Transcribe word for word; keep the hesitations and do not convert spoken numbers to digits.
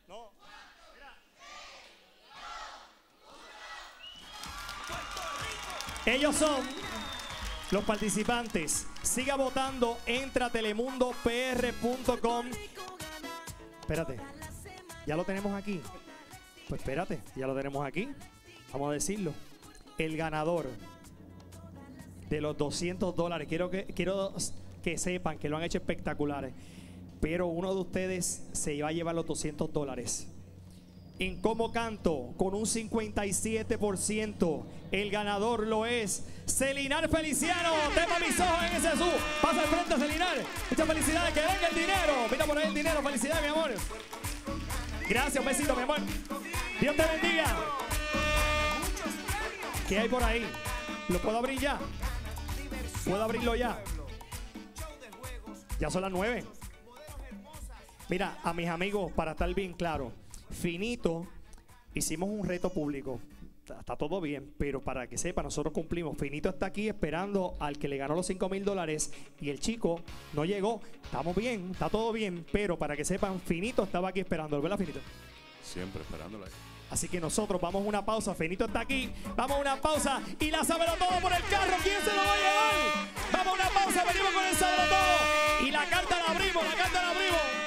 No. Ellos son los participantes. Siga votando, entra a telemundo p r punto com. Espérate, ¿ya lo tenemos aquí? Pues espérate, ya lo tenemos aquí. Vamos a decirlo. El ganador de los doscientos dólares. Quiero que, quiero que sepan que lo han hecho espectaculares. Pero uno de ustedes se iba a llevar los doscientos dólares. En Cómo Canto, con un cincuenta y siete por ciento, el ganador lo es Celinar Feliciano. Tema Mis Ojos en ese azul. Pasa al frente, Celinar. Muchas felicidades, que venga el dinero. Mira por ahí el dinero, felicidades, mi amor. Gracias, un besito, mi amor. Dios te bendiga. ¿Qué hay por ahí? ¿Lo puedo abrir ya? ¿Puedo abrirlo ya? Ya son las nueve. Mira, a mis amigos, para estar bien claro, Finito, hicimos un reto público. Está todo bien, pero para que sepa, nosotros cumplimos. Finito está aquí esperando al que le ganó los cinco mil dólares y el chico no llegó. Estamos bien, está todo bien, pero para que sepan, Finito estaba aquí esperando, ¿verdad, Finito? Siempre esperándola. Así que nosotros vamos a una pausa. Finito está aquí, vamos a una pausa y la Sábelo Todo por el carro. ¿Quién se lo va a llevar? Vamos a una pausa, venimos con el Sábelo Todo y la carta la abrimos, la carta la abrimos.